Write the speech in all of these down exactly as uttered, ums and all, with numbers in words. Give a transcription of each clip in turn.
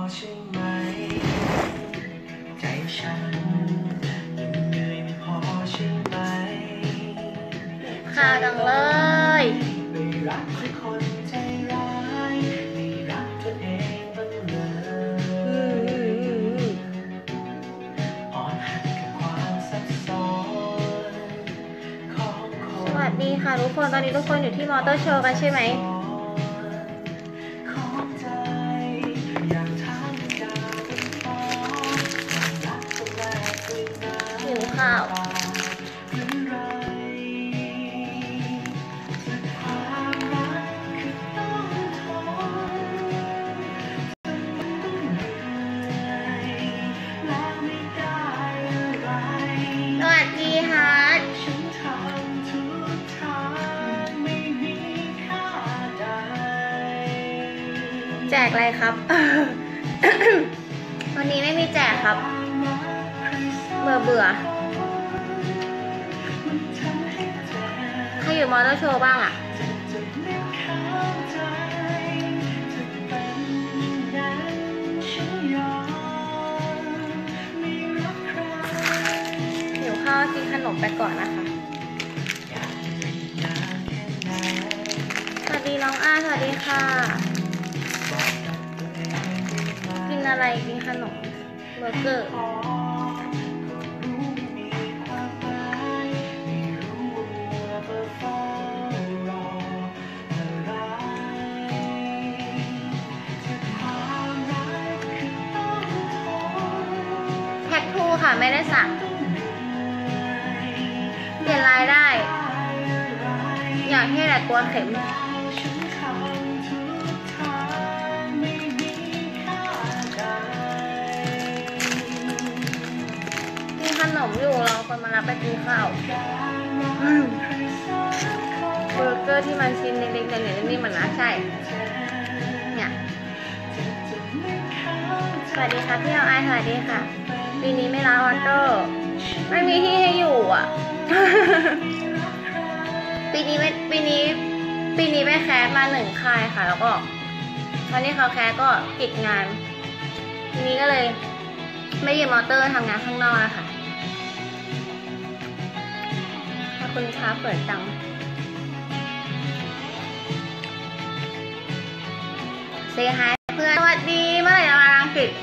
ใช่ไหมใจฉันยังเหนื่อยไม่พอใช่ไหมข่าวดังเลยไม่รักคนใจร้ายไม่รักตัวเองบ้างเลยอ่อนหัดกับความซับซ้อนของคนสวัสดีค่ะทุกคนตอนนี้ทุกคนอยู่ที่มอเตอร์โชว์กันใช่ไหมหิวข้าวสวัสดีฮาร์ดแจกอะไรครับ วันนี้ไม่มีแจกครับเบื่อเบื่อใครอยู่มอเตอร์โชว์บ้างอ่ะเดี๋ยวข้าวกินขนมไปก่อนนะคะสวัสดีน้องอาสวัสดีค่ะกินอะไรกินขนมเบอร์เกอร์แท็กทูค่ะไม่ได้สั่งเปลี่ยนลายได้อย่างที่แต่ตัวเข็มขนมอยู่รอคนมารับไปกินข้าวเบอร์เกอร์ที่มันชิ้นเล็กๆเนี่ยนี่มันนะใช่เนี่ยสวัสดีค่ะพี่เอาไอสวัสดีค่ะปีนี้ไม่รับออเดอร์ไม่มีที่ให้อยู่อ่ะ ปีนี้ไม่ปีนี้ปีนี้ไปแคสมาหนึ่งค่ายค่ะแล้วก็ตอนนี้เขาแคสก็ปิดงานทีนี้ก็เลยไม่ยืมมอเตอร์ทำงานข้างนอกนะคะขอบคุณค่ะเปิดตังเซฮายเพื่อนสวัสดีเมื่อไหร่จะมาอังกฤษ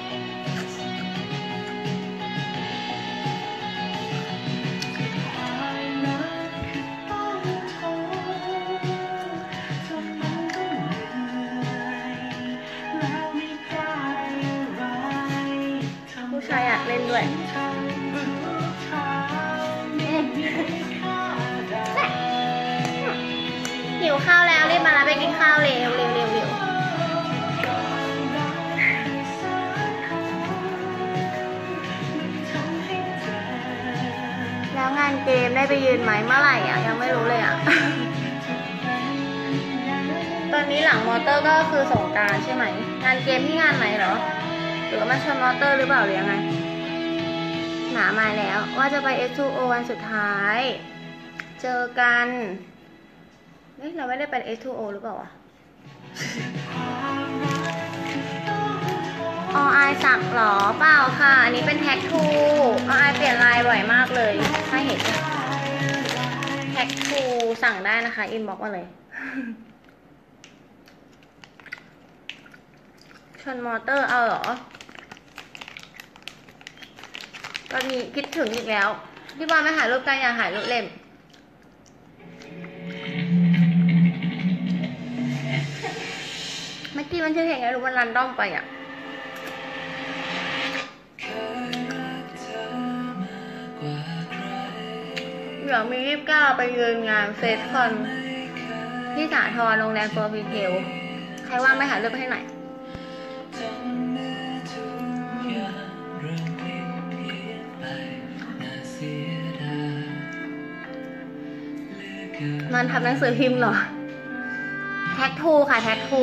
ผู้ชายอยากเล่นด้วยหิวข้าวแล้วรีบมาแล้วไปกินข้าวเร็วเร็วเร็วเร็วแล้วงานเกมได้ไปยืนไหมเมื่อไหร่อ่ะยังไม่รู้เลยอ่ะ ตอนนี้หลังมอเตอร์ก็คือสงกรานต์ใช่ไหมงานเกมที่งานไหนเหรอหรือว่ามาชนมอเตอร์หรือเปล่าหรือยังไงหนามาแล้วว่าจะไป เอส ทู โอ วันสุดท้ายเจอกันเฮ้ยเราไม่ได้เป็น เอส ทู โอ หรือเปล่าวะ อไอสักหรอเปล่าค่ะอันนี้เป็นแท็กทูอไอเปลี่ยนลายบ่อยมากเลยถ้าเห็นแท็กทูสั่งได้นะคะอินบ็อกซ์มาเลยชนมอเตอร์เอาเหรอตอนนี้คิดถึงอีกแล้วพี่บอลไม่ถ่ายรูปกันอยากถ่ายรูปเล่มเมื่อกี้มันชื่อเพลงไงรู้มันรันดอมไปอ่ะเดี๋ยวมียี่สิบเก้าไปยืนงานเฟสคอนที่สาทรโรงแรมโฟร์พีเทลใครว่างไม่ถ่ายรูปให้หน่อยมันทำหนังสือพิมพ์เหรอแท็กทูค่ะแท็กทู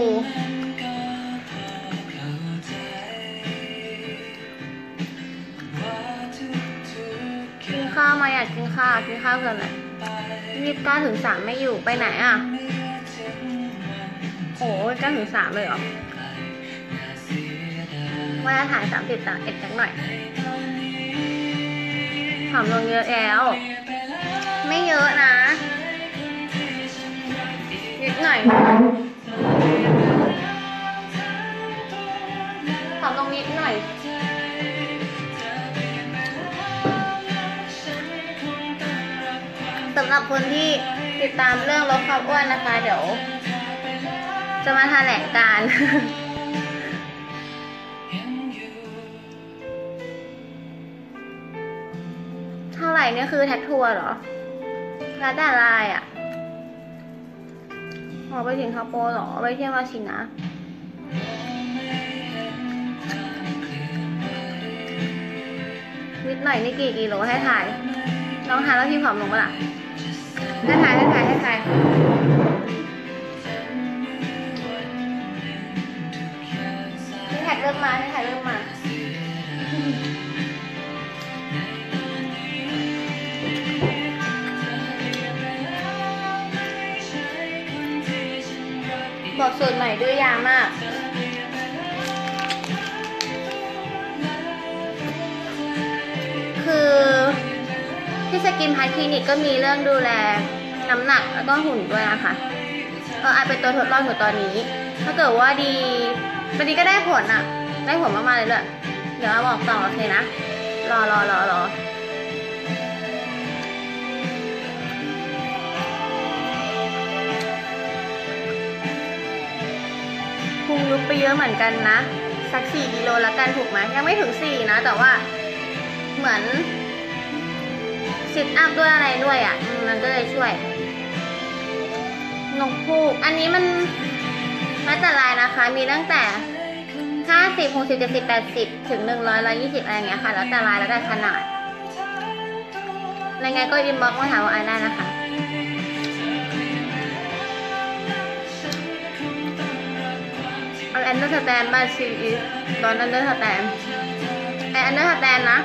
กินข้าวมาอยากกินข้าวกินข้าวกันแหละยี่สิบเก้าถึงสามไม่อยู่ไปไหนอ่ะโอ้ยเก้าถึงสามเลยเหรอว่าจะถ่ายสามสิบสามเอ็ดสักหน่อยผอมลงเยอะแล้วไม่เยอะนะนิดหน่อยผอมลงนิดหน่อยสำหรับคนที่ติดตามเรื่องลดความอ้วนนะคะเดี๋ยวจะมาแถลงการณ์ เท่าไหร่เนี่ยคือแท็กทัวร์เหรอแล้วแต่ลายอ่ะออกไปสิงคโปร์เหรอไปเที่ยวมาชินะนิดหน่อยนี่กี่กิโลให้ถ่ายลองถ่ายแล้วพี่ผอมลงปะล่ะให้ถ่ายให้ถ่ายให้ถ่ายนี่ถ่ายเริ่มมานี่ถ่ายเริ่มมาบอกสูตรใหม่ดื้อยามากคือที่สกินพัทคลินิกก็มีเรื่องดูแลน้ำหนักแล้วก็หุ่นด้วยนะคะเอออาจเป็นตัวทดลองอยู่ตอนนี้ถ้าเกิดว่าดีตอนนี้ก็ได้ผลอะได้ผลมากๆเลยด้วยเดี๋ยวมาบอกต่อโอเคนะรอรอรอรอพุงยุบไปเยอะเหมือนกันนะสักสี่กิโลแล้วกันถูกไหมยังไม่ถึงสี่นะแต่ว่าเหมือนซิทอัพด้วยอะไรด้วยอ่ะมันก็เลยช่วยนกพูกอันนี้มันมาแต่ลายนะคะมีตั้งแต่ห้าสิบ หกสิบ เจ็ดสิบ แปดสิบถึงหนึ่งร้อย หนึ่งร้อยยี่สิบอะไรอย่างเงี้ยค่ะแล้วแต่ลายแล้วแต่ขนาดยังไงก็อินบ็อกซ์มาถามว่าอันได้นะคะอันเดอร์สแตนบายซีอีตอนอันเดอร์สแตนไออันเดอร์สแตนนะ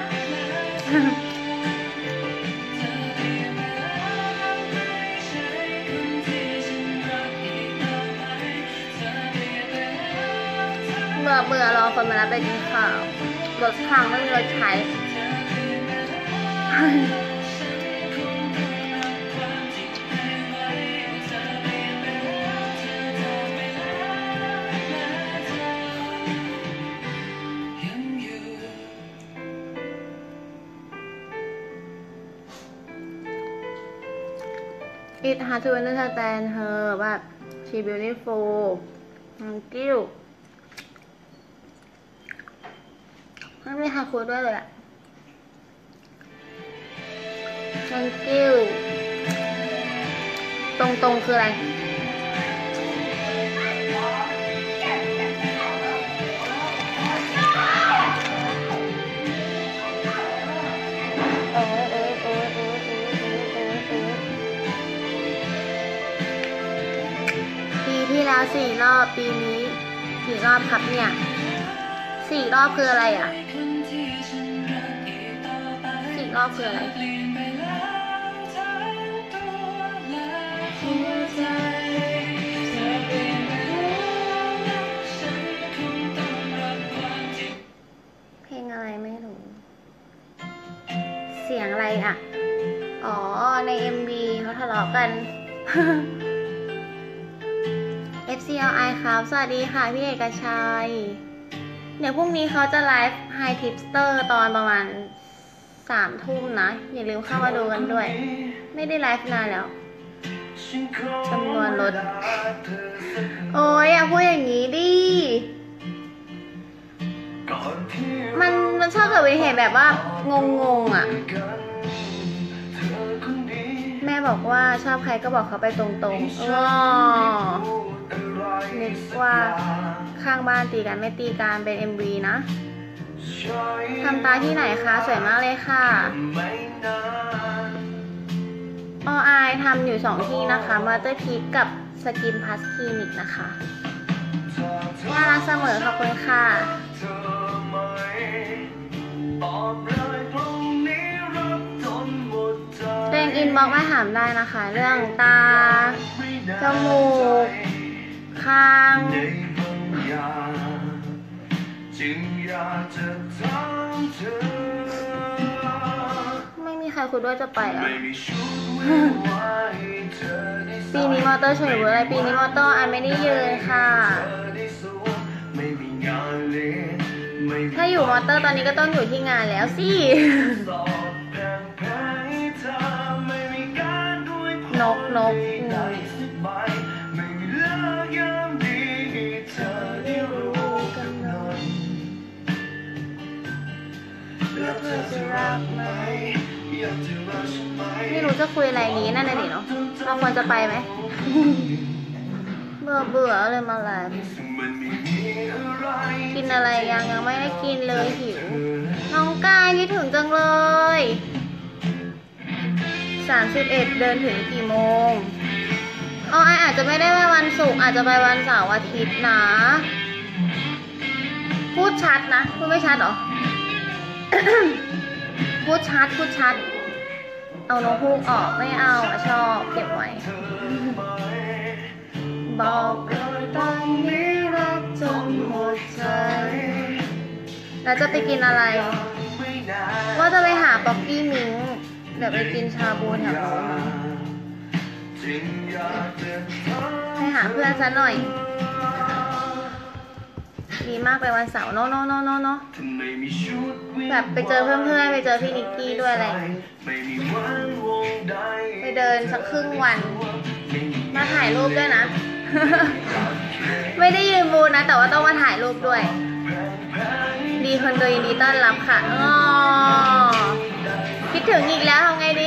เมื่อเมื่อรอคนมารับไปกินข้าวรถพังไม่มีรถใช้It hard to understand her but she beautiful thank you ไม่มีฮาคุด้วยเลยอะ thank you ตรงตรงคืออะไรแล้วสี่รอบปีนี้กี่รอบครับเนี่ยสี่รอบคืออะไรอ่ะสี่รอบคืออะไรเพลงอะไรไม่รู้เสียงอะไรอ่ะอ๋อใน เอ็ม วี เขาทะเลาะกันเอฟ ซี แอล ไอ ครับ สวัสดีค่ะพี่เอกชัยเดี๋ยวพรุ่งนี้เขาจะไลฟ์ High Tipster ตอนประมาณสามทุ่มนะอย่าลืมเข้ามาดูกันด้วยไม่ได้ไลฟ์นานแล้วจำนวนรถโอ้ยอย่าพูดอย่างนี้ดิมันมันชอบเกิดอุบัติเหตุแบบว่างงงอ่ะแม่บอกว่าชอบใครก็บอกเขาไปตรงๆอ๋อนึกว่าข้างบ้านตีกันไม่ตีกันเป็น เอ็ม วี นะทำตาที่ไหนคะสวยมากเลยค่ะออายทำอยู่สองที่นะคะมาเตอร์พีคกับสกินพัสคลินิกนะคะน่ารักเสมอขอบคุณค่ะเต็งอินบ็อกซ์มาถามได้นะคะเรื่องตาจมูกคางไม่มีใครคุยด้วยจะไปอ่ะ ปีนี้มอเตอร์ชนหรืออะไรปีนี้มอเตอร์อันไม่ได้ยืนค่ะ ถ้าอยู่มอเตอร์ตอนนี้ก็ต้องอยู่ที่งานแล้วสิ นกนกไม่รู้จะคุยอะไรนี้นั่นน่ะดิเนาะเราควรจะไปไหม เบื่อเบื่อเลยมาไลฟ์กินอะไรยังยังไม่ได้กินเลยหิว น้องกายคิดถึงจังเลยสามสิบเอ็ดเดินถึงกี่โมงอ๋อไออาจจะไม่ได้ไปวันศุกร์อาจจะไปวันเสาร์อาทิตย์นะ พูดชัดนะพูดไม่ชัดหรอ พูดชัดพูดชัดเอาน้องพูกออกไม่เอาอะชอบเก็บไว้ บอกเลยตอนนี้รักจนหมดใจแล้วจะไปกินอะไรว่าจะไปหาป๊อกกี้มิ้งเดี๋ยวไปกินชาบูแถวโน้นไปหาเพื่อนซะหน่อยดีมากไปวันเสาร์โนโนโนโนโนแบบไปเจอเพื่อนๆไปเจอพี่นิกกี้ด้วยอะไรไปเดินสักครึ่งวันมาถ่ายรูปด้วยนะ ไม่ได้ยืนบูนะแต่ว่าต้องมาถ่ายรูปด้วยดีคนโดยยินดีต้อนรับค่ะอ๋อคิดถึงอีกแล้วทำไงดี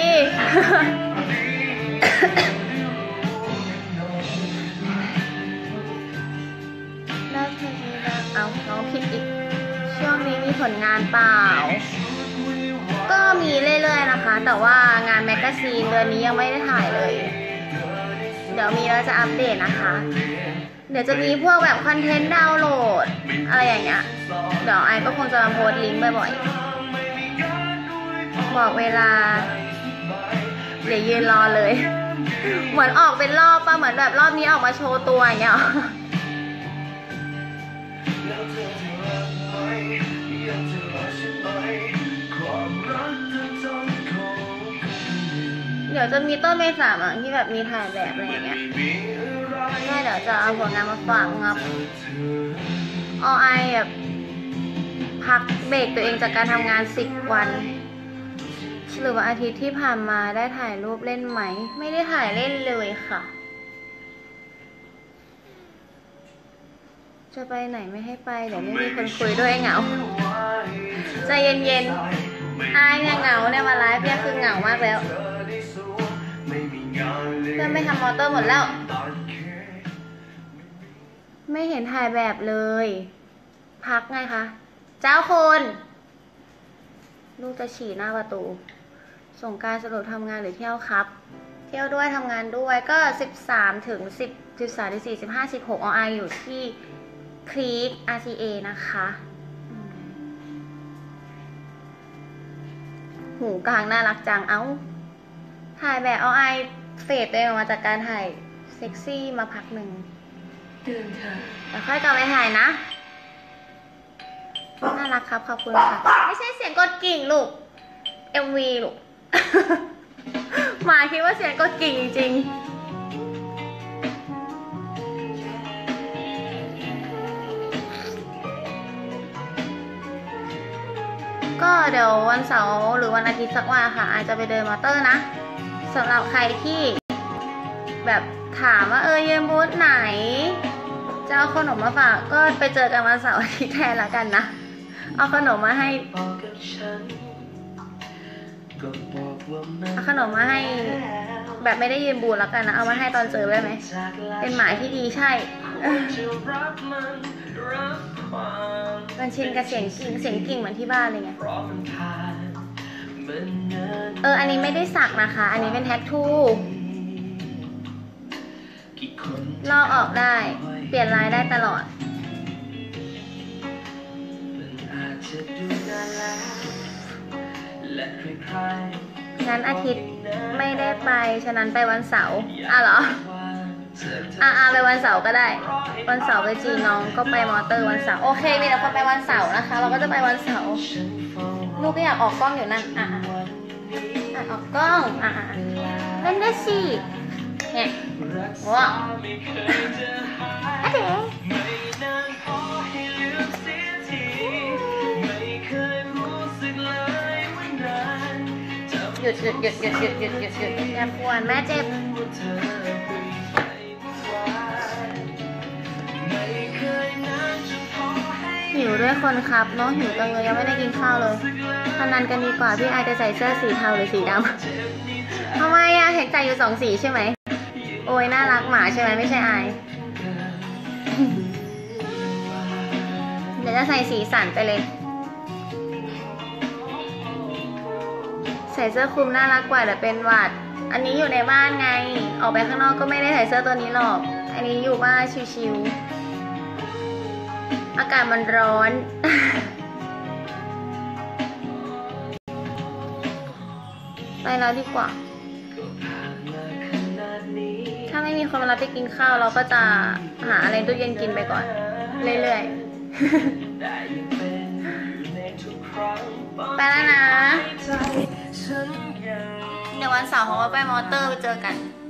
เอาน้องผิดอีกช่วงนี้มีผลงานเปล่าก็มีเรื่อยๆนะคะแต่ว่างานแมกกาซีนเดือนนี้ยังไม่ได้ถ่ายเลยเดี๋ยวมีแล้วจะอัปเดตนะคะเดี๋ยวจะมีพวกแบบคอนเทนต์ดาวน์โหลดอะไรอย่างเงี้ยเดี๋ยวไอก็คงจะมาโพสต์ลิงก์บ่อยๆบอกเวลาเดี๋ยวยืนรอเลยเหมือนออกเป็นรอบป่ะเหมือนแบบรอบนี้ออกมาโชว์ตัวอย่างเงี้ยเดี๋ยวจะมีต้นเมษาอ่ะที่แบบมีถ่ายแบบอะไรอย่างเงี้ยก็เดี๋ยวจะเอาผลงานมาฝากงับอไอแบบพักเบรกตัวเองจากการทำงานสิบวันหรือว่าอาทิตย์ที่ผ่านมาได้ถ่ายรูปเล่นไหมไม่ได้ถ่ายเล่นเลยค่ะจะไปไหนไม่ให้ไปเดี๋ยวไม่มีคนคุยด้วยเหงาใจเย็นๆอายเนี่ยเหงาเนี่ยมาไลฟ์เนี่ยคือเหงามากแล้วเพื่อนไปทำมอเตอร์หมดแล้วไม่เห็นถ่ายแบบเลยพักไงคะเจ้าคนลูกจะฉี่หน้าประตูสงกรานต์สรุปทำงานหรือเที่ยวครับเที่ยวด้วยทำงานด้วยก็สิบสามถึงสิบ สิบสามถึงสี่ สิบห้า สิบหกอไออยู่ที่คลีก อาร์ ซี เอ นะคะหูกลางน่ารักจังเอ้าถ่ายแบบเอาไอเฟดตัวเองออกมาจากการถ่ายเซ็กซี่มาพักหนึ่งแล้วค่อยกลับไปถ่ายนะน่ารักครับขอบคุณค่ะไม่ใช่เสียงกดกิ่งลูก เอ็ม วี ลูก หมาคิดว่าเสียงกดกิ่งจริงก็เดี๋ยววันเสาร์หรือวันอาทิตย์สักวันค่ะอาจจะไปเดินมอเตอร์นะสำหรับใครที่แบบถามว่าเออยืนบูธไหนจะเอาขนมมาฝากก็ไปเจอกันวันเสาร์อาทิตย์แทนละกันนะเอาขนมมาให้เอาขนมมาให้แบบไม่ได้ยืนบูธละกันนะเอามาให้ตอนเจอได้ไหมเป็นหมายที่ดีใช่มันชินกับเสียงกิ่งเสียงกิ่งเหมือนที่บ้านเลยไงเอออันนี้ไม่ได้สักนะคะอันนี้เป็นแท็ททูลอกออกได้เปลี่ยนลายได้ตลอดงั้นอาทิตย์ไม่ได้ไปฉะนั้นไปวันเสาร์อ่ะเหรออ่าอ่าไปวันเสาร์ก็ได้ วันเสาร์ไปจีนน้องก็ไปมอเตอร์วันเสาร์โอเคมีแต่คนไปวันเสาร์นะคะ เราก็จะไปวันเสาร์ลูกก็อยากออกกล้องอยู่นั่นอ่ะอ่ะอ่ะออกกล้องอ่ะอ่ะเล่นได้สิเนี่ยว้าวอะเดี๋ยวหยุดหยุดหยุดหยุดหยุดหยุดหยุดหยุดอย่าปวนแม่เจ็บหิวด้วยคนครับน้องหิวจังเลยยังไม่ได้กินข้าวเลยพนันกันดีกว่าพี่ไอจะใส่เสื้อสีเทาหรือสีดำทำไมอะเห็นใส่อยู่สองสีใช่ไหมโอ้ยน่ารักหมาใช่ไหมไม่ใช่ไอเดี๋ยวจะใส่สีสันไปเลยใส่เสื้อคลุมน่ารักกว่าแต่เป็นหวัดอันนี้อยู่ในบ้านไงออกไปข้างนอกก็ไม่ได้ใส่เสื้อตัวนี้หรอกอันนี้อยู่บ้านชิวๆอากาศมันร้อน ไปแล้วดีกว่าถ้าไม่มีคนมารับไปกินข้าวเราก็จะหาอะไรตู้เย็นกินไปก่อนเรื่อยๆ ไปแล้วนะเดี๋ยววันเสาร์ของเราไปมอเตอร์ไปเจอกัน